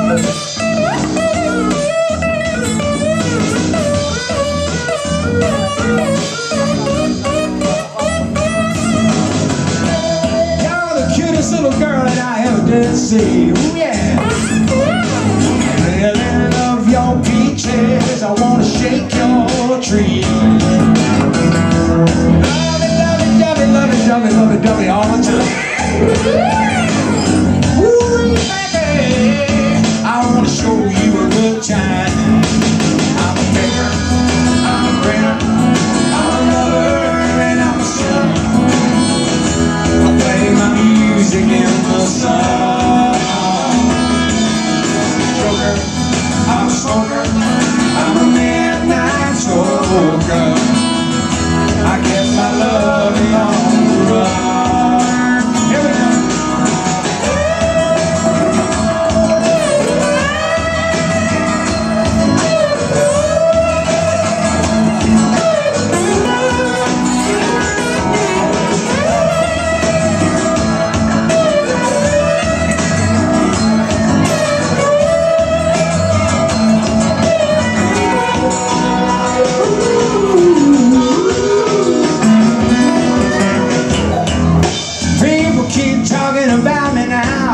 Little girl that I ever did see. Ooh, yeah. Really love your peaches. I wanna shake your tree. Love it, love it, love it, love it, love it, love it, love it all the time. Ooh, baby, I wanna show you a good time. I'm a baker, I'm a grinner, I'm a lover, and I'm a sinner. I play my music in the sun. Joker, I'm a smoker, I'm a midnight smoker. I get my loving on the run. Here we go. About me now.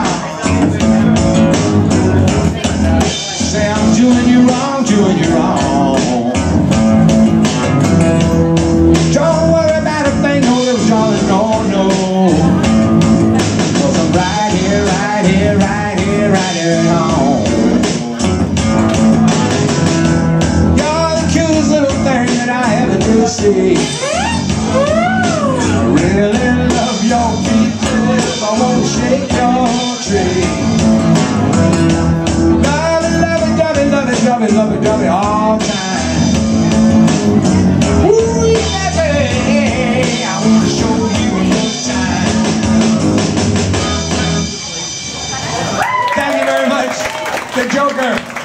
Say I'm doing you wrong, doing you wrong. Don't worry about a thing, no little darling, no, no. 'Cause I'm right here, right here, right here, right here at home. You're the cutest little thing that I ever did see. I really love your peaches. I wanna shake your tree. Love it, love it, love it, love it, love it, love it, love it all the time. Ooh, baby, I wanna show you a good time. Thank you very much, The Joker.